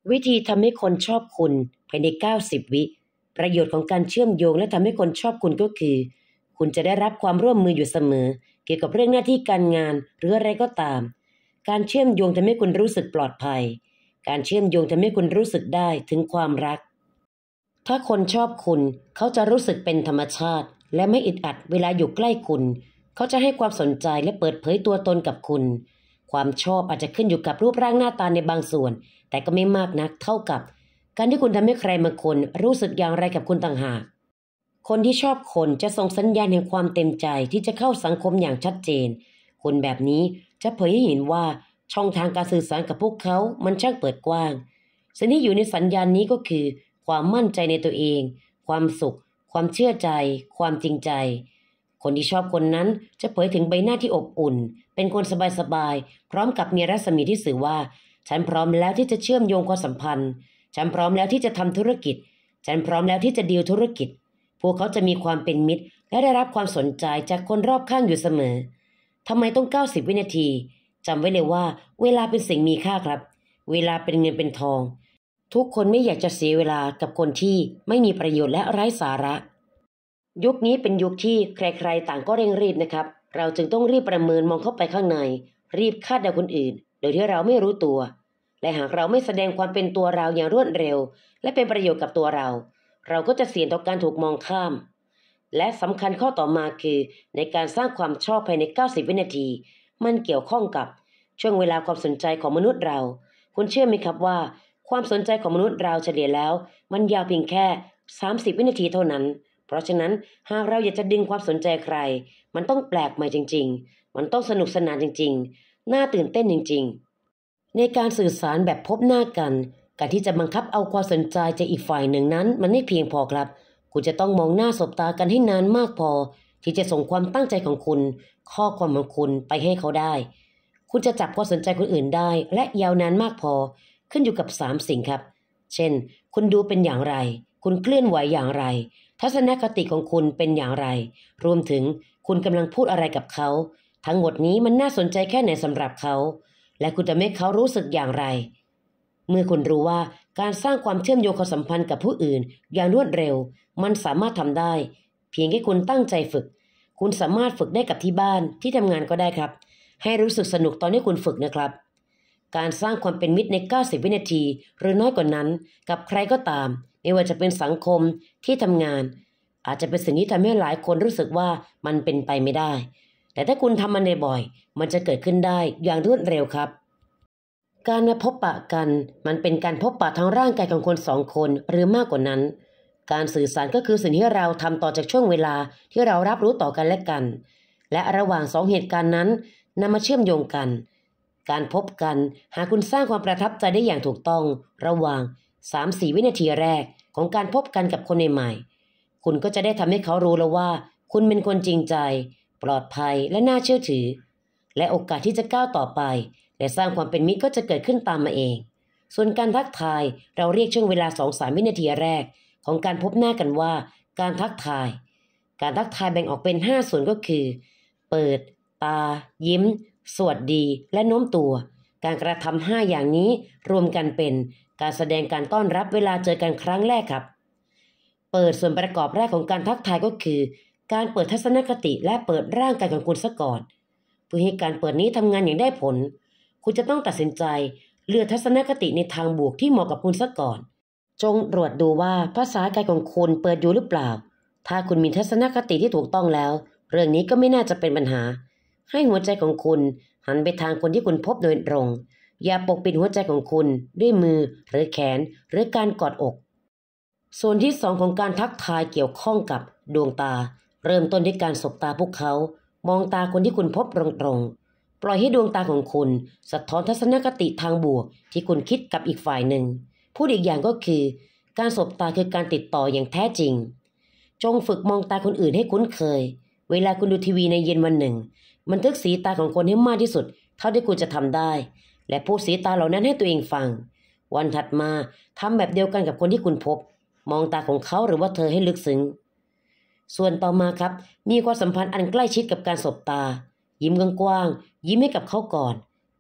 วิธีทำให้คนชอบคุณภายใน90 วิประโยชน์ของการเชื่อมโยงและทำให้คนชอบคุณก็คือคุณจะได้รับความร่วมมืออยู่เสมอเกี่ยวกับเรื่องหน้าที่การงานหรืออะไรก็ตามการเชื่อมโยงทำให้คุณรู้สึกปลอดภัยการเชื่อมโยงทำให้คุณรู้สึกได้ถึงความรักถ้าคนชอบคุณเขาจะรู้สึกเป็นธรรมชาติและไม่อึดอัดเวลาอยู่ใกล้คุณเขาจะให้ความสนใจและเปิดเผยตัวตนกับคุณความชอบอาจจะขึ้นอยู่กับรูปร่างหน้าตาในบางส่วนแต่ก็ไม่มากนักเท่ากับการที่คุณทำให้ใครบางคนรู้สึกอย่างไรกับคุณต่างหากคนที่ชอบคนจะส่งสัญญาณแห่งความเต็มใจที่จะเข้าสังคมอย่างชัดเจนคนแบบนี้จะเผยให้เห็นว่าช่องทางการสื่อสารกับพวกเขามันช่างเปิดกว้างสิ่งที่อยู่ในสัญญาณนี้ก็คือความมั่นใจในตัวเองความสุขความเชื่อใจความจริงใจคนที่ชอบคนนั้นจะเผยถึงใบหน้าที่อบอุ่นเป็นคนสบายๆพร้อมกับมีรัศมีที่สื่อว่าฉันพร้อมแล้วที่จะเชื่อมโยงความสัมพันธ์ฉันพร้อมแล้วที่จะทำธุรกิจฉันพร้อมแล้วที่จะดีลธุรกิจพวกเขาจะมีความเป็นมิตรและได้รับความสนใจจากคนรอบข้างอยู่เสมอทำไมต้อง90 วินาทีจำไว้เลยว่าเวลาเป็นสิ่งมีค่าครับเวลาเป็นเงินเป็นทองทุกคนไม่อยากจะเสียเวลากับคนที่ไม่มีประโยชน์และไร้สาระยุคนี้เป็นยุคที่ใครๆต่างก็เร่งรีบนะครับเราจึงต้องรีบประเมินมองเข้าไปข้างในรีบคาดเดาคนอื่นโดยที่เราไม่รู้ตัวและหากเราไม่แสดงความเป็นตัวเราอย่างรวดเร็วและเป็นประโยชน์กับตัวเราเราก็จะเสี่ยงต่อการถูกมองข้ามและสำคัญข้อต่อมาคือในการสร้างความชอบภายใน90 วินาทีมันเกี่ยวข้องกับช่วงเวลาความสนใจของมนุษย์เราคุณเชื่อไหมครับว่าความสนใจของมนุษย์เราเฉลี่ยแล้วมันยาวเพียงแค่30 วินาทีเท่านั้นเพราะฉะนั้นหากเราอยากจะดึงความสนใจใครมันต้องแปลกใหม่จริงๆมันต้องสนุกสนานจริงๆน่าตื่นเต้นจริงๆในการสื่อสารแบบพบหน้ากันการที่จะบังคับเอาความสนใจจากอีกฝ่ายหนึ่งนั้นมันไม่เพียงพอครับคุณจะต้องมองหน้าสบตากันให้นานมากพอที่จะส่งความตั้งใจของคุณข้อความของคุณไปให้เขาได้คุณจะจับความสนใจคนอื่นได้และยาวนานมากพอขึ้นอยู่กับ3 สิ่งครับเช่นคุณดูเป็นอย่างไรคุณเคลื่อนไหวอย่างไรทัศนคติของคุณเป็นอย่างไรรวมถึงคุณกำลังพูดอะไรกับเขาทั้งหมดนี้มันน่าสนใจแค่ไหนสำหรับเขาและคุณจะให้เขารู้สึกอย่างไรเมื่อคุณรู้ว่าการสร้างความเชื่อมโยงความสัมพันธ์กับผู้อื่นอย่างรวดเร็วมันสามารถทำได้เพียงแค่คุณตั้งใจฝึกคุณสามารถฝึกได้กับที่บ้านที่ทำงานก็ได้ครับให้รู้สึกสนุกตอนที่คุณฝึกนะครับการสร้างความเป็นมิตรใน90 วินาทีหรือน้อยกว่านั้นกับใครก็ตามไม่ว่าจะเป็นสังคมที่ทำงานอาจจะเป็นสิ่งที่ทำให้หลายคนรู้สึกว่ามันเป็นไปไม่ได้แต่ถ้าคุณทำมันบ่อยๆมันจะเกิดขึ้นได้อย่างรวดเร็วครับการพบปะกันมันเป็นการพบปะทางร่างกายของคน2 คนหรือมากกว่านั้นการสื่อสารก็คือสิ่งที่เราทำต่อจากช่วงเวลาที่เรารับรู้ต่อกันและกันและระหว่าง2 เหตุการณ์นั้นนำมาเชื่อมโยงกันการพบกันหากคุณสร้างความประทับใจได้อย่างถูกต้องระหว่าง 3-4 วินาทีแรกของการพบกันกับคนใหม่ๆคุณก็จะได้ทำให้เขารู้แล้วว่าคุณเป็นคนจริงใจปลอดภัยและน่าเชื่อถือและโอกาสที่จะก้าวต่อไปและสร้างความเป็นมิตรก็จะเกิดขึ้นตามมาเองส่วนการทักทายเราเรียกช่วงเวลา 2-3 วินาทีแรกของการพบหน้ากันว่าการทักทายแบ่งออกเป็น5 ส่วนก็คือเปิดตายิ้มสวัสดีและโน้มตัวการกระทำ5 อย่างนี้รวมกันเป็นการแสดงการต้อนรับเวลาเจอกันครั้งแรกครับเปิดส่วนประกอบแรกของการทักทายก็คือการเปิดทัศนคติและเปิดร่างกายของคุณซะก่อนเพื่อให้การเปิดนี้ทำงานอย่างได้ผลคุณจะต้องตัดสินใจเลือกทัศนคติในทางบวกที่เหมาะกับคุณซะก่อนจงตรวจดูว่าภาษากายของคุณเปิดอยู่หรือเปล่าถ้าคุณมีทัศนคติที่ถูกต้องแล้วเรื่องนี้ก็ไม่น่าจะเป็นปัญหาให้หัวใจของคุณหันไปทางคนที่คุณพบโดยตรงอย่าปกปิดหัวใจของคุณด้วยมือหรือแขนหรือการกอดอกส่วนที่ 2ของการทักทายเกี่ยวข้องกับดวงตาเริ่มต้นด้วยการสบตาพวกเขามองตาคนที่คุณพบตรงๆปล่อยให้ดวงตาของคุณสะท้อนทัศนคติทางบวกที่คุณคิดกับอีกฝ่ายหนึ่งพูดอีกอย่างก็คือการสบตาคือการติดต่ออย่างแท้จริงจงฝึกมองตาคนอื่นให้คุ้นเคยเวลาคุณดูทีวีในเย็นวันหนึ่งบันทึกสีตาของคนให้มากที่สุดเท่าที่คุณจะทำได้และพูดสีตาเหล่านั้นให้ตัวเองฟังวันถัดมาทำแบบเดียวกันกับคนที่คุณพบมองตาของเขาหรือว่าเธอให้ลึกซึ้งส่วนต่อมาครับมีความสัมพันธ์อันใกล้ชิดกับการสบตายิ้มกว้างๆยิ้มให้กับเขาก่อน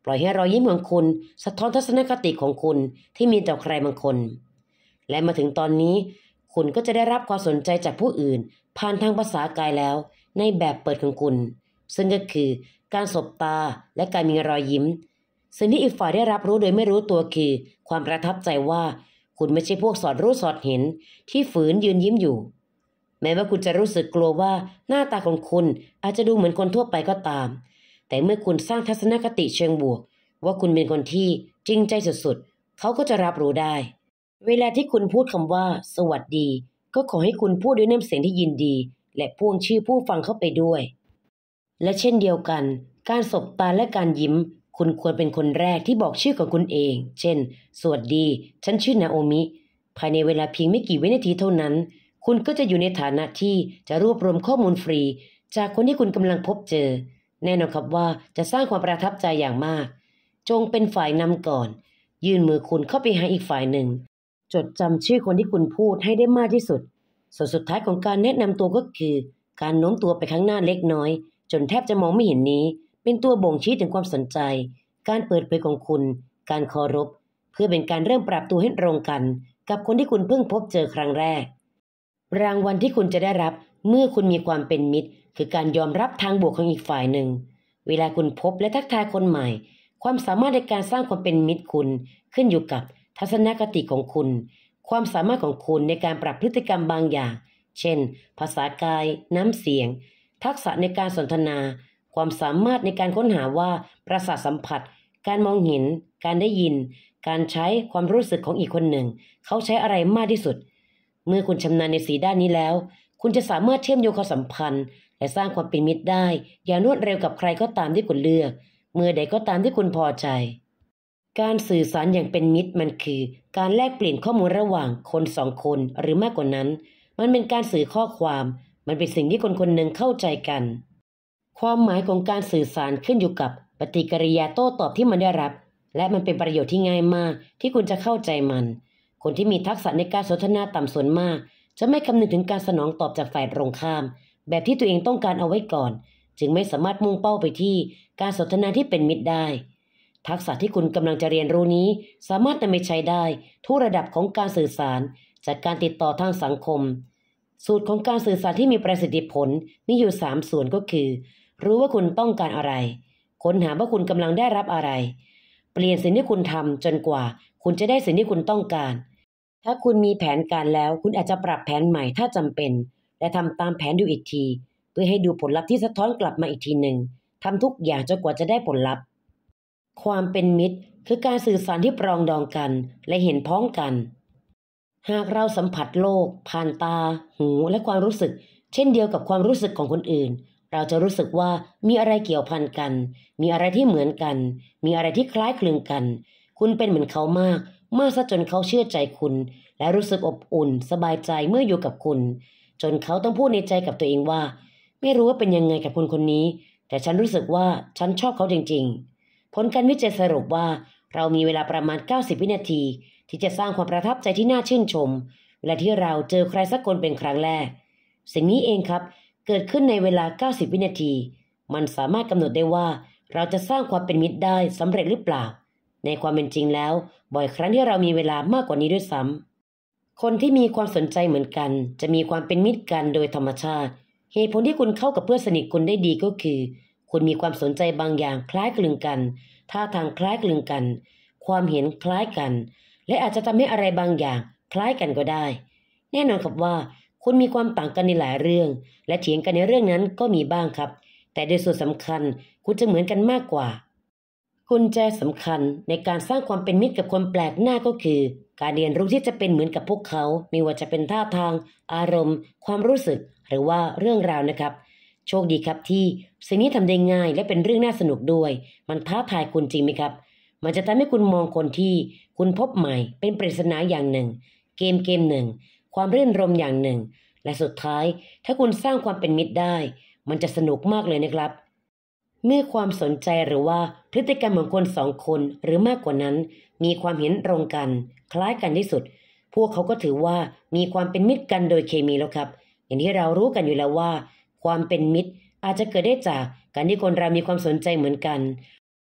ปล่อยให้รอยยิ้มของคุณสะท้อนทัศนคติของคุณที่มีต่อใครบางคนและมาถึงตอนนี้คุณก็จะได้รับความสนใจจากผู้อื่นผ่านทางภาษากายแล้วในแบบเปิดของคุณซึ่งก็คือการสบตาและการมีรอยยิ้มสิ่งที่อีกฝ่ายได้รับรู้โดยไม่รู้ตัวคือความประทับใจว่าคุณไม่ใช่พวกสอดรู้สอดเห็นที่ฝืนยืนยิ้มอยู่แม้ว่าคุณจะรู้สึกกลัวว่าหน้าตาของคุณอาจจะดูเหมือนคนทั่วไปก็ตามแต่เมื่อคุณสร้างทัศนคติเชิงบวกว่าคุณเป็นคนที่จริงใจสุดๆเขาก็จะรับรู้ได้เวลาที่คุณพูดคำว่าสวัสดีก็ขอให้คุณพูดด้วยน้ำเสียงที่ยินดีและพ่วงชื่อผู้ฟังเข้าไปด้วยและเช่นเดียวกันการสบตาและการยิ้มคุณควรเป็นคนแรกที่บอกชื่อของคุณเองเช่นสวัสดีฉันชื่อนาโอมิภายในเวลาเพียงไม่กี่วินาทีเท่านั้นคุณก็จะอยู่ในฐานะที่จะรวบรวมข้อมูลฟรีจากคนที่คุณกำลังพบเจอแน่นอนครับว่าจะสร้างความประทับใจอย่างมากจงเป็นฝ่ายนำก่อนยื่นมือคุณเข้าไปหาอีกฝ่ายหนึ่งจดจำชื่อคนที่คุณพูดให้ได้มากที่สุดส่วนสุดท้ายของการแนะนำตัวก็คือการโน้มตัวไปข้างหน้าเล็กน้อยจนแทบจะมองไม่เห็นนี้เป็นตัวบ่งชี้ถึงความสนใจการเปิดเผยของคุณการเคารพเพื่อเป็นการเริ่มปรับตัวให้ตรงกันกับคนที่คุณเพิ่งพบเจอครั้งแรกรางวัลที่คุณจะได้รับเมื่อคุณมีความเป็นมิตรคือการยอมรับทางบวกของอีกฝ่ายหนึ่งเวลาคุณพบและทักทายคนใหม่ความสามารถในการสร้างความเป็นมิตรคุณขึ้นอยู่กับทัศนคติของคุณความสามารถของคุณในการปรับพฤติกรรมบางอย่างเช่นภาษากายน้ำเสียงทักษะในการสนทนาความสามารถในการค้นหาว่าประสาทสัมผัสการมองเห็นการได้ยินการใช้ความรู้สึกของอีกคนหนึ่งเขาใช้อะไรมากที่สุดเมื่อคุณชำนาญในสีด้านนี้แล้วคุณจะสามารถเชื่อมโยงความสัมพันธ์และสร้างความเป็นมิตรได้อย่างรวดเร็วกับใครก็ตามที่คุณเลือกเมื่อใดก็ตามที่คุณพอใจการสื่อสารอย่างเป็นมิตรมันคือการแลกเปลี่ยนข้อมูลระหว่างคนสองคนหรือมากกว่านั้นมันเป็นการสื่อข้อความมันเป็นสิ่งที่คนคนหนึ่งเข้าใจกันความหมายของการสื่อสารขึ้นอยู่กับปฏิกิริยาโต้ตอบที่มันได้รับและมันเป็นประโยชน์ที่ง่ายมากที่คุณจะเข้าใจมันคนที่มีทักษะในการสนทนาต่ำส่วนมากจะไม่คำนึงถึงการสนองตอบจากฝ่ายตรงข้ามแบบที่ตัวเองต้องการเอาไว้ก่อนจึงไม่สามารถมุ่งเป้าไปที่การสนทนาที่เป็นมิตรได้ทักษะที่คุณกำลังจะเรียนรู้นี้สามารถนำไปใช้ได้ทุกระดับของการสื่อสารจากการติดต่อทางสังคมสูตรของการสื่อสารที่มีประสิทธิผลมีอยู่3ส่วนก็คือรู้ว่าคุณต้องการอะไรค้นหาว่าคุณกำลังได้รับอะไรเปลี่ยนสิ่งที่คุณทำจนกว่าคุณจะได้สิ่งที่คุณต้องการถ้าคุณมีแผนการแล้วคุณอาจจะปรับแผนใหม่ถ้าจำเป็นและทำตามแผนดูอีกทีเพื่อให้ดูผลลัพธ์ที่สะท้อนกลับมาอีกทีหนึ่งทำทุกอย่างจนกว่าจะได้ผลลัพธ์ความเป็นมิตรคือการสื่อสารที่ปรองดองกันและเห็นพ้องกันหากเราสัมผัสโลกผ่านตาหูและความรู้สึกเช่นเดียวกับความรู้สึกของคนอื่นเราจะรู้สึกว่ามีอะไรเกี่ยวพันกันมีอะไรที่เหมือนกันมีอะไรที่คล้ายคลึงกันคุณเป็นเหมือนเขามากซะจนเขาเชื่อใจคุณและรู้สึกอบอุ่นสบายใจเมื่ออยู่กับคุณจนเขาต้องพูดในใจกับตัวเองว่าไม่รู้ว่าเป็นยังไงกับคนคนนี้แต่ฉันรู้สึกว่าฉันชอบเขาจริงๆผลการวิจัยสรุปว่าเรามีเวลาประมาณ90วินาทีที่จะสร้างความประทับใจที่น่าชื่นชมเวลาที่เราเจอใครสักคนเป็นครั้งแรกสิ่งนี้เองครับเกิดขึ้นในเวลา90วินาทีมันสามารถกำหนดได้ว่าเราจะสร้างความเป็นมิตรได้สำเร็จหรือเปล่าในความเป็นจริงแล้วบ่อยครั้งที่เรามีเวลามากกว่านี้ด้วยซ้ำคนที่มีความสนใจเหมือนกันจะมีความเป็นมิตรกันโดยธรรมชาติเหตุผลที่คุณเข้ากับเพื่อนสนิทคุณได้ดีก็คือคุณมีความสนใจบางอย่างคล้ายคลึงกันท่าทางคล้ายคลึงกันความเห็นคล้ายกันและอาจจะทำให้อะไรบางอย่างคล้ายกันก็ได้แน่นอนครับว่าคุณมีความต่างกันในหลายเรื่องและเถียงกันในเรื่องนั้นก็มีบ้างครับแต่โดยส่วนสำคัญคุณจะเหมือนกันมากกว่ากุญแจสำคัญในการสร้างความเป็นมิตรกับคนแปลกหน้าก็คือการเรียนรู้ที่จะเป็นเหมือนกับพวกเขาไม่ว่าจะเป็นท่าทางอารมณ์ความรู้สึกหรือว่าเรื่องราวนะครับโชคดีครับที่สิ่งนี้ทำได้ง่ายและเป็นเรื่องน่าสนุกด้วยมันท้าทายคุณจริงไหมครับมันจะทำให้คุณมองคนที่คุณพบใหม่เป็นปริศนาอย่างหนึ่งเกมหนึ่งความรื่นรมอย่างหนึ่งและสุดท้ายถ้าคุณสร้างความเป็นมิตรได้มันจะสนุกมากเลยนะครับเมื่อความสนใจหรือว่าพฤติกรรมของคน2คนหรือมากกว่านั้นมีความเห็นตรงกันคล้ายกันที่สุดพวกเขาก็ถือว่ามีความเป็นมิตรกันโดยเคมีแล้วครับอย่างที่เรารู้กันอยู่แล้วว่าความเป็นมิตรอาจจะเกิดได้จากการที่คนเรามีความสนใจเหมือนกัน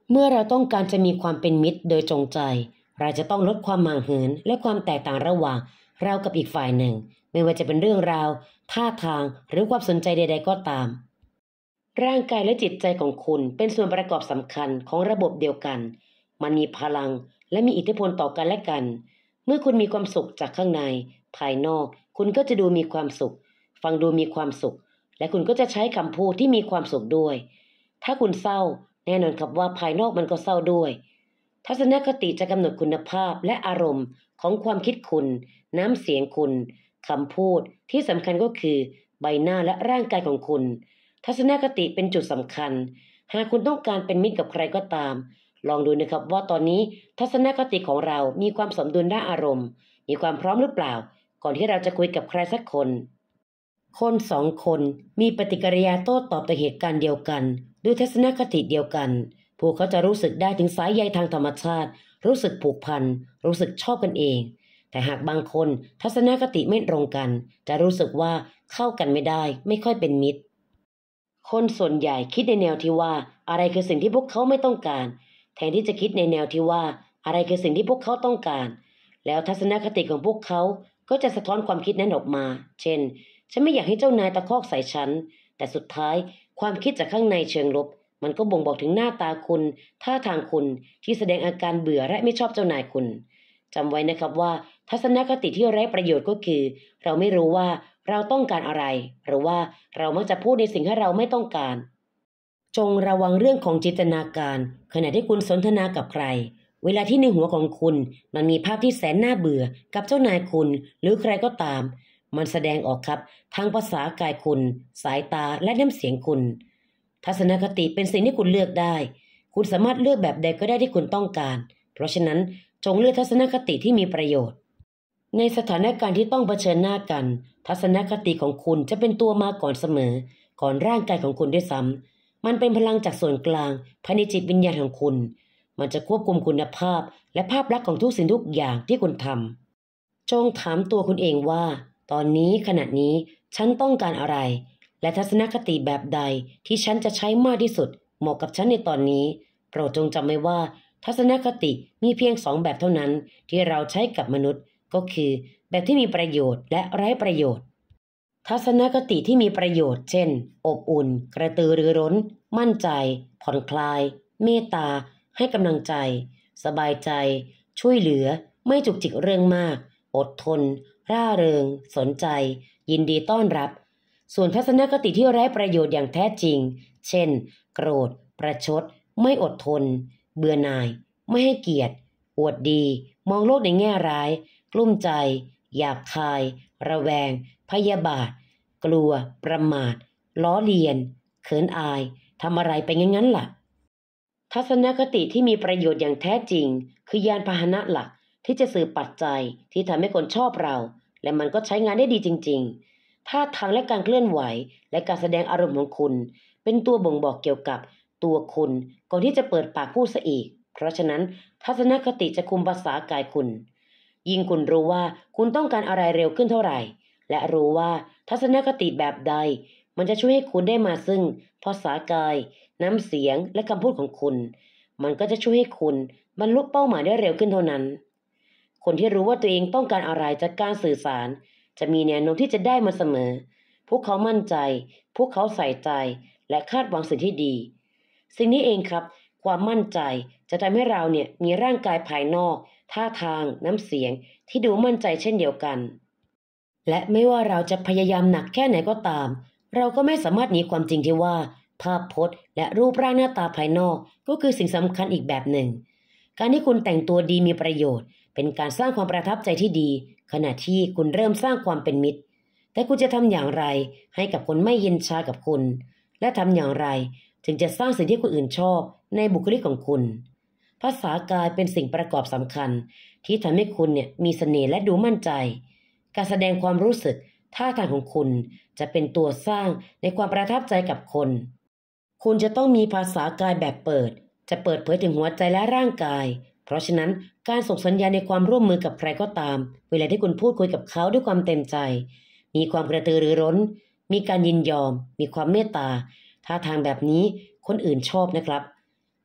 เมื่อเราต้องการจะมีความเป็นมิตรโดยจงใจเราจะต้องลดความห่างเหินและความแตกต่างระหว่างเรากับอีกฝ่ายหนึ่งไม่ว่าจะเป็นเรื่องราวท่าทางหรือความสนใจใดๆก็ตามร่างกายและจิตใจของคุณเป็นส่วนประกอบสำคัญของระบบเดียวกันมันมีพลังและมีอิทธิพลต่อกันและกันเมื่อคุณมีความสุขจากข้างในภายนอกคุณก็จะดูมีความสุขฟังดูมีความสุขและคุณก็จะใช้คำพูดที่มีความสุขด้วยถ้าคุณเศร้าแน่นอนครับว่าภายนอกมันก็เศร้าด้วยทัศนคติจะกำหนดคุณภาพและอารมณ์ของความคิดคุณน้ำเสียงคุณคำพูดที่สำคัญก็คือใบหน้าและร่างกายของคุณทัศนคติเป็นจุดสำคัญหากคุณต้องการเป็นมิตรกับใครก็ตามลองดูนะครับว่าตอนนี้ทัศนคติของเรามีความสมดุลด้านอารมณ์มีความพร้อมหรือเปล่าก่อนที่เราจะคุยกับใครสักคนคนสองคนมีปฏิกิริยาโต้ตอบต่อเหตุการณ์เดียวกันด้วยทัศนคติเดียวกันพวกเขาจะรู้สึกได้ถึงสายใยทางธรรมชาติรู้สึกผูกพันรู้สึกชอบกันเองแต่หากบางคนทัศนคติไม่ตรงกันจะรู้สึกว่าเข้ากันไม่ได้ไม่ค่อยเป็นมิตรคนส่วนใหญ่คิดในแนวที่ว่าอะไรคือสิ่งที่พวกเขาไม่ต้องการแทนที่จะคิดในแนวที่ว่าอะไรคือสิ่งที่พวกเขาต้องการแล้วทัศนคติของพวกเขาก็จะสะท้อนความคิดนั้นออกมาเช่นฉันไม่อยากให้เจ้านายตะคอกใส่ฉันแต่สุดท้ายความคิดจากข้างในเชิงลบมันก็บ่งบอกถึงหน้าตาคุณท่าทางคุณที่แสดงอาการเบื่อและไม่ชอบเจ้านายคุณจำไว้นะครับว่าทัศนคติที่ไร้ประโยชน์ก็คือเราไม่รู้ว่าเราต้องการอะไรหรือว่าเรามักจะพูดในสิ่งที่เราไม่ต้องการจงระวังเรื่องของจินตนาการขณะที่คุณสนทนากับใครเวลาที่ในหัวของคุณมันมีภาพที่แสนน่าเบื่อกับเจ้านายคุณหรือใครก็ตามมันแสดงออกครับทางภาษากายคุณสายตาและน้ำเสียงคุณทัศนคติเป็นสิ่งที่คุณเลือกได้คุณสามารถเลือกแบบใดก็ได้ที่คุณต้องการเพราะฉะนั้นจงเลือกทัศนคติที่มีประโยชน์ในสถานการณ์ที่ต้องเผชิญหน้ากันทัศนคติของคุณจะเป็นตัวมาก่อนเสมอก่อนร่างกายของคุณด้วยซ้ำมันเป็นพลังจากส่วนกลางภายในจิตวิญญาณของคุณมันจะควบคุมคุณภาพและภาพลักษณ์ของทุกสิ่งทุกอย่างที่คุณทำจงถามตัวคุณเองว่าตอนนี้ขณะนี้ฉันต้องการอะไรและทัศนคติแบบใดที่ฉันจะใช้มากที่สุดเหมาะกับฉันในตอนนี้โปรดจงจำไว้ว่าทัศนคติมีเพียง2แบบเท่านั้นที่เราใช้กับมนุษย์ก็คือแบบที่มีประโยชน์และไร้ประโยชน์ทัศนคติที่มีประโยชน์เช่นอบอุ่นกระตือรือร้นมั่นใจผ่อนคลายเมตตาให้กำลังใจสบายใจช่วยเหลือไม่จุกจิกเรื่องมากอดทนร่าเริงสนใจยินดีต้อนรับส่วนทัศนคติที่ไร้ประโยชน์อย่างแท้จริงเช่นโกรธประชดไม่อดทนเบื่อหน่ายไม่ให้เกียรติอวดดีมองโลกในแง่ร้ายกลุ้มใจหยาบคายระแวงพยาบาทกลัวประมาทล้อเลียนเขินอายทำอะไรไปงั้นล่ะทัศนคติที่มีประโยชน์อย่างแท้จริงคือยานพาหนะหลักที่จะสื่อปัจจัยที่ทำให้คนชอบเราและมันก็ใช้งานได้ดีจริงๆท่าทางและการเคลื่อนไหวและการแสดงอารมณ์ของคุณเป็นตัวบ่งบอกเกี่ยวกับตัวคุณก่อนที่จะเปิดปากพูดซะอีกเพราะฉะนั้นทัศนคติจะคุมภาษากายคุณยิ่งคุณรู้ว่าคุณต้องการอะไรเร็วขึ้นเท่าไหร่และรู้ว่าทัศนคติแบบใดมันจะช่วยให้คุณได้มาซึ่งภาษากายน้ำเสียงและคำพูดของคุณมันก็จะช่วยให้คุณบรรลุเป้าหมายได้เร็วขึ้นเท่านั้นคนที่รู้ว่าตัวเองต้องการอะไรจากการสื่อสารจะมีแนวโน้มที่จะได้มาเสมอพวกเขามั่นใจพวกเขาใส่ใจและคาดหวังสิ่งที่ดีสิ่งนี้เองครับความมั่นใจจะทำให้เรามีร่างกายภายนอกท่าทางน้ำเสียงที่ดูมั่นใจเช่นเดียวกันและไม่ว่าเราจะพยายามหนักแค่ไหนก็ตามเราก็ไม่สามารถหนีความจริงที่ว่าภาพพจน์และรูปร่างหน้าตาภายนอกก็คือสิ่งสำคัญอีกแบบหนึ่งการที่คุณแต่งตัวดีมีประโยชน์เป็นการสร้างความประทับใจที่ดีขณะที่คุณเริ่มสร้างความเป็นมิตรแต่คุณจะทำอย่างไรให้กับคนไม่เย็นชากับคุณและทำอย่างไรจึงจะสร้างสิ่งที่คนอื่นชอบในบุคลิกของคุณภาษากายเป็นสิ่งประกอบสำคัญที่ทำให้คุณมีเสน่ห์และดูมั่นใจการแสดงความรู้สึกท่าทางของคุณจะเป็นตัวสร้างในความประทับใจกับคนคุณจะต้องมีภาษากายแบบเปิดจะเปิดเผยถึงหัวใจและร่างกายเพราะฉะนั้นการส่งสัญญาณในความร่วมมือกับใครก็ตามเวลาที่คุณพูดคุยกับเขาด้วยความเต็มใจมีความกระตือรือร้นมีการยินยอมมีความเมตตาท่าทางแบบนี้คนอื่นชอบนะครับ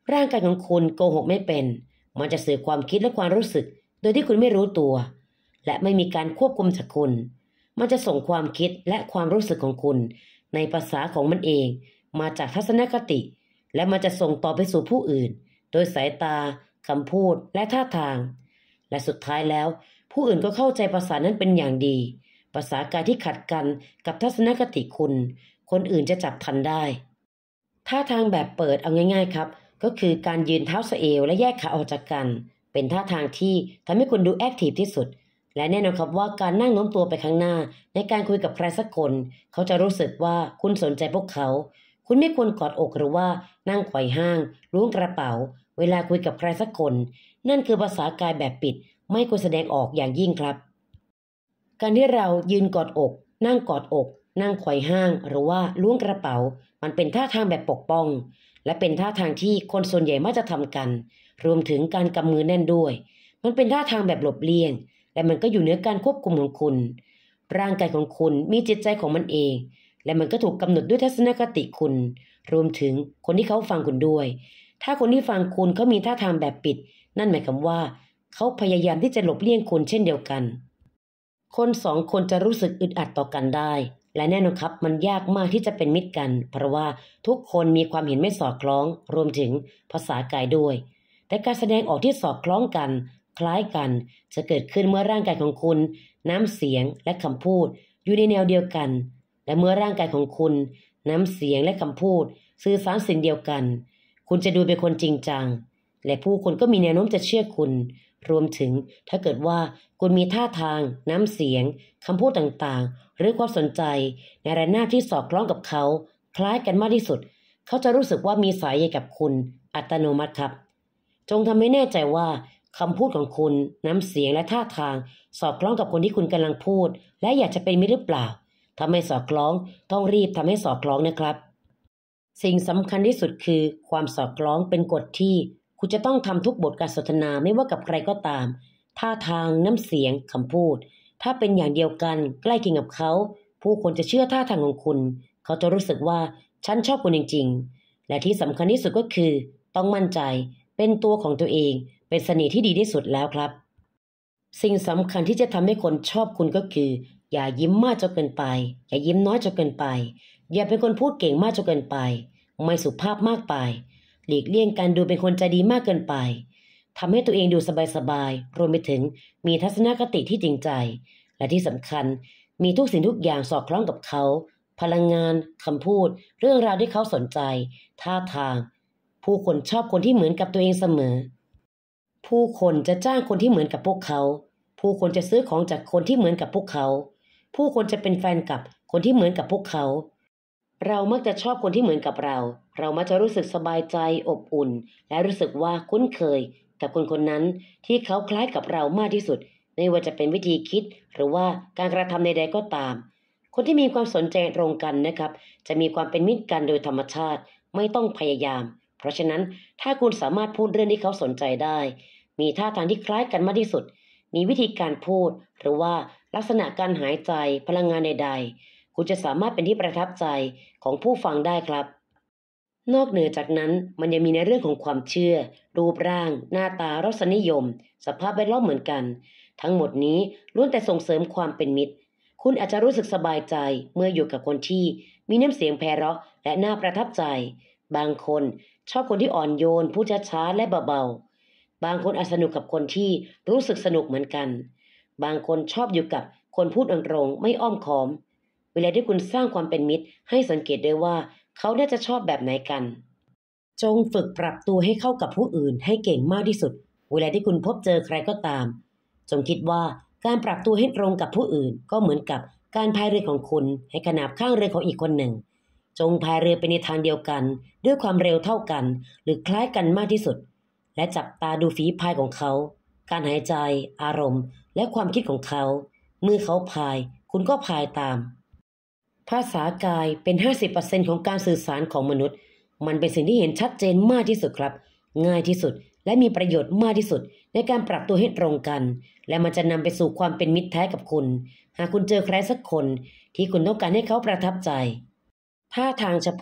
ร่างกายของคุณโกหกไม่เป็นมันจะสื่อความคิดและความรู้สึกโดยที่คุณไม่รู้ตัวและไม่มีการควบคุมจากคุณมันจะส่งความคิดและความรู้สึกของคุณในภาษาของมันเองมาจากทัศนคติและมันจะส่งต่อไปสู่ผู้อื่นโดยสายตาคำพูดและท่าทางและสุดท้ายแล้วผู้อื่นก็เข้าใจภาษานั้นเป็นอย่างดีภาษากายที่ขัดกันกับทัศนคติคุณคนอื่นจะจับทันได้ท่าทางแบบเปิดเอาง่ายๆครับก็คือการยืนเท้าสะเอวและแยกขาออกจากกันเป็นท่าทางที่ทำให้คุณดูแอคทีฟที่สุดและแน่นอนครับว่าการนั่งโน้มตัวไปข้างหน้าในการคุยกับใครสักคนเขาจะรู้สึกว่าคุณสนใจพวกเขาคุณไม่ควรกอดอกหรือว่านั่งไขว่ห้างล้วงกระเป๋าเวลาคุยกับใครสักคนนั่นคือภาษากายแบบปิดไม่ควรแสดงออกอย่างยิ่งครับการที่เรายืนกอดอกนั่งกอดอกนั่งไขว่ห้างหรือว่าล้วงกระเป๋ามันเป็นท่าทางแบบปกป้องและเป็นท่าทางที่คนส่วนใหญ่มักจะทำกันรวมถึงการกำมือแน่นด้วยมันเป็นท่าทางแบบหลบเลี่ยงและมันก็อยู่เหนือการควบคุมของคุณร่างกายของคุณมีจิตใจของมันเองและมันก็ถูกกำหนดด้วยทัศนคติคุณรวมถึงคนที่เขาฟังคุณด้วยถ้าคนที่ฟังคุณเขามีท่าทางแบบปิดนั่นหมายความว่าเขาพยายามที่จะหลบเลี่ยงคุณเช่นเดียวกันคนสองคนจะรู้สึกอึดอัดต่อกันได้และแน่นอนครับมันยากมากที่จะเป็นมิตรกันเพราะว่าทุกคนมีความเห็นไม่สอดคล้องรวมถึงภาษากายด้วยแต่การแสดงออกที่สอดคล้องกันคล้ายกันจะเกิดขึ้นเมื่อร่างกายของคุณน้ำเสียงและคำพูดอยู่ในแนวเดียวกันและเมื่อร่างกายของคุณน้ำเสียงและคำพูดสื่อสารสิ่งเดียวกันคุณจะดูเป็นคนจริงจังและผู้คนก็มีแนวโน้มจะเชื่อคุณรวมถึงถ้าเกิดว่าคุณมีท่าทางน้ำเสียงคำพูดต่างๆหรือความสนใจในระนาบที่สอดคล้องกับเขาคล้ายกันมากที่สุดเขาจะรู้สึกว่ามีสายใยกับคุณอัตโนมัติครับจงทำให้แน่ใจว่าคำพูดของคุณน้ำเสียงและท่าทางสอดคล้องกับคนที่คุณกำลังพูดและอยากจะเป็นมิตรหรือเปล่าถ้าไม่สอดคล้องต้องรีบทำให้สอดคล้องนะครับสิ่งสำคัญที่สุดคือความสอดคล้องเป็นกฎที่คุณจะต้องทำทุกบทการสนทนาไม่ว่ากับใครก็ตามท่าทางน้ำเสียงคำพูดถ้าเป็นอย่างเดียวกันใกล้เคียงกับเขาผู้คนจะเชื่อท่าทางของคุณเขาจะรู้สึกว่าฉันชอบคุณจริงๆและที่สำคัญที่สุดก็คือต้องมั่นใจเป็นตัวของตัวเองเป็นเสน่ห์ที่ดีที่สุดแล้วครับสิ่งสำคัญที่จะทำให้คนชอบคุณก็คืออย่ายิ้มมากจนเกินไปอย่ายิ้มน้อยจนเกินไปอย่าเป็นคนพูดเก่งมากจนเกินไปไม่สุภาพมากไปหลีกเลี่ยงการดูเป็นคนใจดีมากเกินไปทำให้ตัวเองดูสบายๆรวมไปถึงมีทัศนคติที่จริงใจและที่สำคัญมีทุกสิ่งทุกอย่างสอดคล้องกับเขาพลังงานคำพูดเรื่องราวที่เขาสนใจท่าทางผู้คนชอบคนที่เหมือนกับตัวเองเสมอผู้คนจะจ้างคนที่เหมือนกับพวกเขาผู้คนจะซื้อของจากคนที่เหมือนกับพวกเขาผู้คนจะเป็นแฟนกับคนที่เหมือนกับพวกเขาเรามักจะชอบคนที่เหมือนกับเรามักจะรู้สึกสบายใจอบอุ่นและรู้สึกว่าคุ้นเคยกับคนคนนั้นที่เขาคล้ายกับเรามากที่สุดไม่ว่าจะเป็นวิธีคิดหรือว่าการกระทำใดๆก็ตามคนที่มีความสนใจตรงกันนะครับจะมีความเป็นมิตรกันโดยธรรมชาติไม่ต้องพยายามเพราะฉะนั้นถ้าคุณสามารถพูดเรื่องที่เขาสนใจได้มีท่าทางที่คล้ายกันมากที่สุดมีวิธีการพูดหรือว่าลักษณะการหายใจพลังงานใดๆคุณจะสามารถเป็นที่ประทับใจของผู้ฟังได้ครับนอกเหนือจากนั้นมันยังมีในเรื่องของความเชื่อรูปร่างหน้าตารสนิยมสภาพแวดล้อมเหมือนกันทั้งหมดนี้ล้วนแต่ส่งเสริมความเป็นมิตรคุณอาจจะรู้สึกสบายใจเมื่ออยู่กับคนที่มีน้ำเสียงไพเราะและน่าประทับใจบางคนชอบคนที่อ่อนโยนพูดช้าๆและเบาๆบางคนอาจสนุกกับคนที่รู้สึกสนุกเหมือนกันบางคนชอบอยู่กับคนพูดตรงๆไม่อ้อมค้อมเวลาที่คุณสร้างความเป็นมิตรให้สังเกตด้วยว่าเขาน่าจะชอบแบบไหนกันจงฝึกปรับตัวให้เข้ากับผู้อื่นให้เก่งมากที่สุดเวลาที่คุณพบเจอใครก็ตามจงคิดว่าการปรับตัวให้ตรงกับผู้อื่นก็เหมือนกับการพายเรือของคุณให้ขนาบข้างเรือของอีกคนหนึ่งจงพายเรือไปในทางเดียวกันด้วยความเร็วเท่ากันหรือคล้ายกันมากที่สุดและจับตาดูฝีพายของเขาการหายใจอารมณ์และความคิดของเขาเมื่อเขาพายคุณก็พายตามภาษากายเป็น 50% ของการสื่อสารของมนุษย์มันเป็นสิ่งที่เห็นชัดเจนมากที่สุดครับง่ายที่สุดและมีประโยชน์มากที่สุดในการปรับตัวให้ตรงกันและมันจะนำไปสู่ความเป็นมิตรแท้กับคุณหากคุณเจอใครสักคนที่คุณต้องการให้เขาประทับใจท่าทางเฉพาะ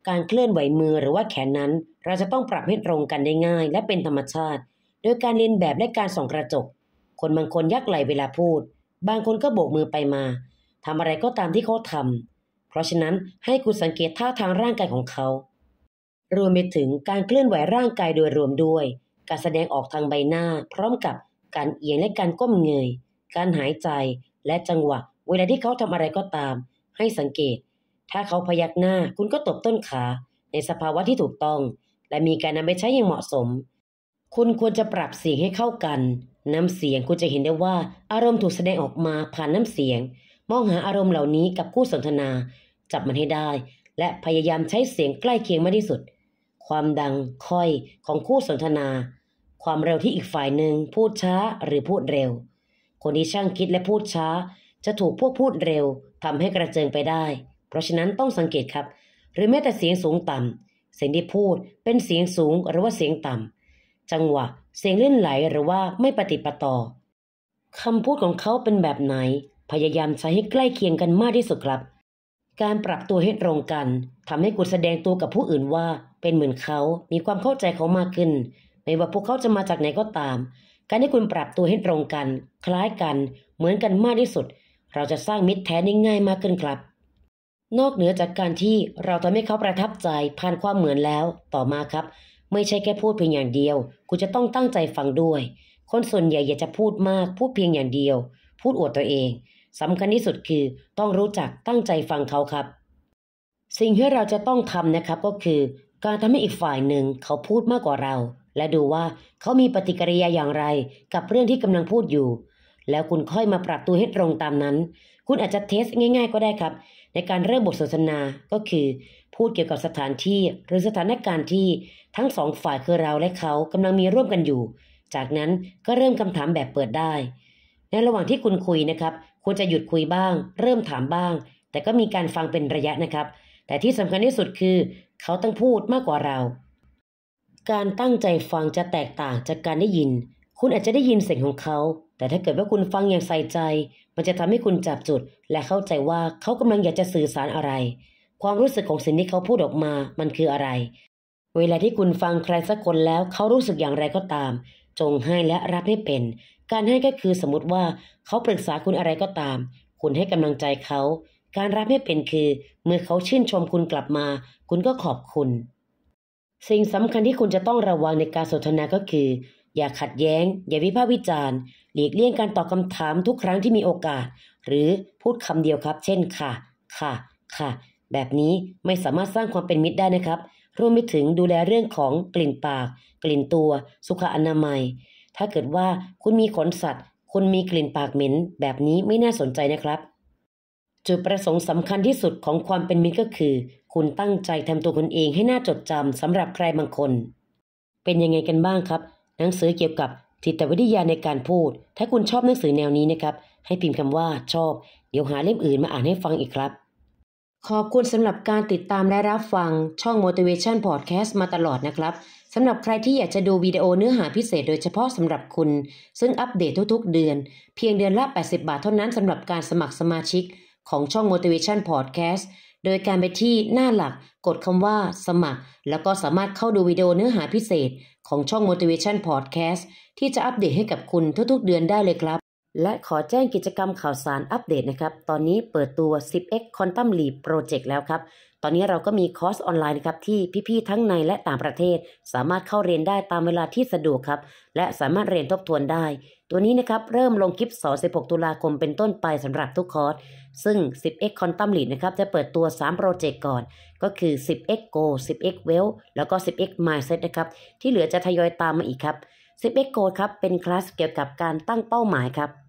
การเคลื่อนไหวมือหรือว่าแขนนั้นเราจะต้องปรับให้ตรงกันได้ง่ายและเป็นธรรมชาติโดยการเลียนแบบและการส่องกระจกคนบางคนยักไหล่เวลาพูดบางคนก็โบกมือไปมาทำอะไรก็ตามที่เขาทำเพราะฉะนั้นให้คุณสังเกตท่าทางร่างกายของเขารวมไปถึงการเคลื่อนไหวร่างกายโดยรวมด้วยการแสดงออกทางใบหน้าพร้อมกับการเอียงและการก้มเงยการหายใจและจังหวะเวลาที่เขาทำอะไรก็ตามให้สังเกตถ้าเขาพยักหน้าคุณก็ตบต้นขาในสภาวะที่ถูกต้องและมีการนำไปใช้อย่างเหมาะสมคุณควรจะปรับเสียงให้เข้ากันน้ำเสียงคุณจะเห็นได้ว่าอารมณ์ถูกแสดงออกมาผ่านน้ำเสียงมองหาอารมณ์เหล่านี้กับคู่สนทนาจับมันให้ได้และพยายามใช้เสียงใกล้เคียงมากที่สุดความดังค่อยของคู่สนทนาความเร็วที่อีกฝ่ายหนึ่งพูดช้าหรือพูดเร็วคนที่ช่างคิดและพูดช้าจะถูกพวกพูดเร็วทำให้กระเจิงไปได้เพราะฉะนั้นต้องสังเกตครับหรือแม้แต่เสียงสูงต่ำเสียงที่พูดเป็นเสียงสูงหรือว่าเสียงต่ำจังหวะเสียงเลื่อนไหลหรือว่าไม่ปฏิปต่อคำพูดของเขาเป็นแบบไหนพยายามใช้ให้ใกล้เคียงกันมากที่สุดครับการปรับตัวให้ตรงกันทำให้คุณแสดงตัวกับผู้อื่นว่าเป็นเหมือนเขามีความเข้าใจเขามากขึ้นไม่ว่าพวกเขาจะมาจากไหนก็ตามการที่คุณปรับตัวให้ตรงกันคล้ายกันเหมือนกันมากที่สุดเราจะสร้างมิตรแท้ได้ง่ายมากขึ้นครับนอกเหนือจากการที่เราทำให้เขาประทับใจผ่านความเหมือนแล้วต่อมาครับไม่ใช่แค่พูดเพียงอย่างเดียวคุณจะต้องตั้งใจฟังด้วยคนส่วนใหญ่อยากจะพูดมากพูดเพียงอย่างเดียวพูดอวดตัวเองสำคัญที่สุดคือต้องรู้จักตั้งใจฟังเขาครับสิ่งที่เราจะต้องทำนะครับก็คือการทำให้อีกฝ่ายหนึ่งเขาพูดมากกว่าเราและดูว่าเขามีปฏิกิริยาอย่างไรกับเรื่องที่กำลังพูดอยู่แล้วคุณค่อยมาปรับตัวให้ตรงตามนั้นคุณอาจจะเทสง่ายๆก็ได้ครับในการเริ่มบทสนทนาก็คือพูดเกี่ยวกับสถานที่หรือสถานการณ์ที่ทั้งสองฝ่ายคือเราและเขากำลังมีร่วมกันอยู่จากนั้นก็เริ่มคำถามแบบเปิดได้ในระหว่างที่คุณคุยนะครับควรจะหยุดคุยบ้างเริ่มถามบ้างแต่ก็มีการฟังเป็นระยะนะครับแต่ที่สำคัญที่สุดคือเขาต้องพูดมากกว่าเราการตั้งใจฟังจะแตกต่างจากการได้ยินคุณอาจจะได้ยินเสียงของเขาแต่ถ้าเกิดว่าคุณฟังอย่างใส่ใจมันจะทำให้คุณจับจุดและเข้าใจว่าเขากำลังอยากจะสื่อสารอะไรความรู้สึกของสิ่งที่เขาพูดออกมามันคืออะไรเวลาที่คุณฟังใครสักคนแล้วเขารู้สึกอย่างไรก็ตามจงให้และรับให้เป็นการให้ก็คือสมมติว่าเขาปรึกษาคุณอะไรก็ตามคุณให้กำลังใจเขาการรับให้เป็นคือเมื่อเขาชื่นชมคุณกลับมาคุณก็ขอบคุณสิ่งสำคัญที่คุณจะต้องระวังในการสนทนาก็คืออย่าขัดแย้งอย่าวิพากษ์วิจารณ์หลีกเลี่ยงการตอบคำถามทุกครั้งที่มีโอกาสหรือพูดคำเดียวครับเช่นค่ะค่ะค่ะแบบนี้ไม่สามารถสร้างความเป็นมิตรได้นะครับรวมไปถึงดูแลเรื่องของกลิ่นปากกลิ่นตัวสุขอนามัยถ้าเกิดว่าคุณมีขนสัตว์คุณมีกลิ่นปากเหม็นแบบนี้ไม่น่าสนใจนะครับจุดประสงค์สำคัญที่สุดของความเป็นมิตรก็คือคุณตั้งใจทำตัวคุณเองให้น่าจดจำสำหรับใครบางคนเป็นยังไงกันบ้างครับหนังสือเกี่ยวกับจิตวิทยาในการพูดถ้าคุณชอบหนังสือแนวนี้นะครับให้พิมพ์คำว่าชอบเดี๋ยวหาเล่มอื่นมาอ่านให้ฟังอีกครับขอบคุณสำหรับการติดตามและรับฟังช่อง Motivation Podcast มาตลอดนะครับสำหรับใครที่อยากจะดูวิดีโอเนื้อหาพิเศษโดยเฉพาะสำหรับคุณซึ่งอัปเดตทุกๆเดือนเพียงเดือนละ80 บาทเท่านั้นสำหรับการสมัครสมาชิกของช่อง Motivation Podcast โดยการไปที่หน้าหลักกดคำว่าสมัครแล้วก็สามารถเข้าดูวิดีโอเนื้อหาพิเศษของช่อง Motivation Podcast ที่จะอัปเดตให้กับคุณทุกๆเดือนได้เลยครับและขอแจ้งกิจกรรมข่าวสารอัปเดตนะครับตอนนี้เปิดตัว 10x Quantum Leap Project แล้วครับตอนนี้เราก็มีคอร์สออนไลน์นะครับที่พี่ๆทั้งในและต่างประเทศสามารถเข้าเรียนได้ตามเวลาที่สะดวกครับและสามารถเรียนทบทวนได้ตัวนี้นะครับเริ่มลงคลิป16 ตุลาคมเป็นต้นไปสำหรับทุกคอร์สซึ่ง 10x Quantum Leap นะครับจะเปิดตัว3โปรเจกต์ก่อนก็คือ 10x Go 10x Well แล้วก็ 10x Mindset นะครับที่เหลือจะทยอยตามมาอีกครับ 10x Go ครับเป็นคลาสเกี่ยวกับการตั้งเป้าหมายครับ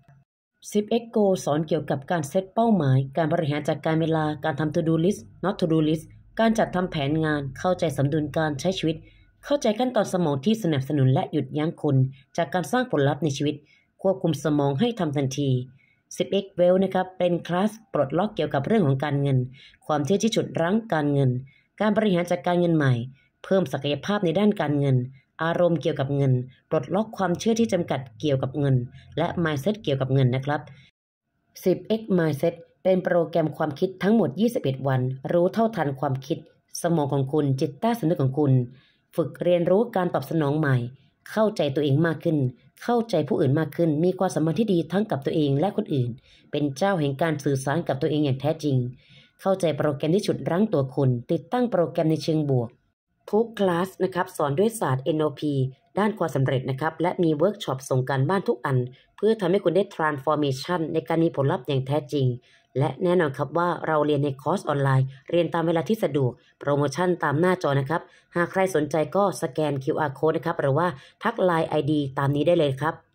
10x Go สอนเกี่ยวกับการเซตเป้าหมายการบริหารจัดการเวลาการทำ To Do List Not To Do List การจัดทำแผนงานเข้าใจสมดุลการใช้ชีวิตเข้าใจขั้นตอนสมองที่สนับสนุนและหยุดยั้งคุณจากการสร้างผลลัพธ์ในชีวิตควบคุมสมองให้ทำทันที 10x Well นะครับเป็นคลาสปลดล็อกเกี่ยวกับเรื่องของการเงินความเชื่อที่ฉุดรั้งการเงินการบริหารจัดการเงินใหม่เพิ่มศักยภาพในด้านการเงินอารมณ์เกี่ยวกับเงินปลดล็อกความเชื่อที่จำกัดเกี่ยวกับเงินและ mindset เกี่ยวกับเงินนะครับ 10x mindset เป็นโปรแกรมความคิดทั้งหมด21วันรู้เท่าทันความคิดสมองของคุณจิตใต้สำนึกของคุณฝึกเรียนรู้การตอบสนองใหม่เข้าใจตัวเองมากขึ้นเข้าใจผู้อื่นมากขึ้นมีความสัมพันธ์ที่ดีทั้งกับตัวเองและคนอื่นเป็นเจ้าแห่งการสื่อสารกับตัวเองอย่างแท้จริงเข้าใจโปรแกรมที่ฉุดรั้งตัวคุณติดตั้งโปรแกรมในเชิงบวกทุกคลาสนะครับสอนด้วยศาสตร์ NLP ด้านความสำเร็จนะครับและมีเวิร์กช็อปส่งการบ้านทุกอันเพื่อทำให้คุณได้ transformation ในการมีผลลัพธ์อย่างแท้จริงและแน่นอนครับว่าเราเรียนในคอร์สออนไลน์เรียนตามเวลาที่สะดวกโปรโมชั่นตามหน้าจอนะครับหากใครสนใจก็สแกน QR Code นะครับหรือว่าทัก LINE ID ตามนี้ได้เลยครับ